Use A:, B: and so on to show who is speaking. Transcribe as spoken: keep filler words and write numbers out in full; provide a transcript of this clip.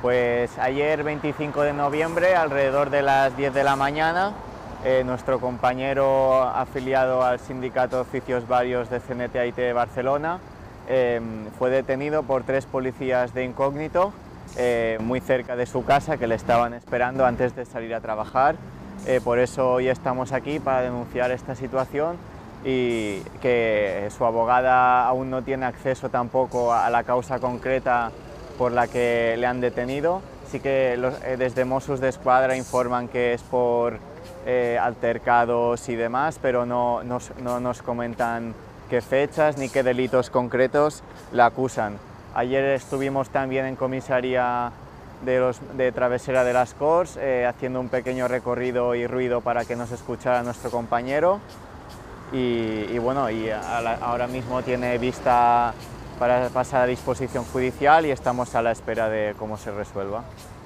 A: Pues ayer veinticinco de noviembre, alrededor de las diez de la mañana, eh, nuestro compañero afiliado al sindicato de oficios varios de C N T A I T de Barcelona eh, fue detenido por tres policías de incógnito eh, muy cerca de su casa, que le estaban esperando antes de salir a trabajar. Eh, por eso hoy estamos aquí para denunciar esta situación y que su abogada aún no tiene acceso tampoco a la causa concreta por la que le han detenido. Sí que los, eh, desde Mossos d'Esquadra informan que es por eh, altercados y demás, pero no nos, no nos comentan qué fechas ni qué delitos concretos la acusan. Ayer estuvimos también en comisaría de, los, de Travesera de las Corts eh, haciendo un pequeño recorrido y ruido para que nos escuchara nuestro compañero y, y bueno, y a la, ahora mismo tiene vista para pasar a disposición judicial y estamos a la espera de cómo se resuelva.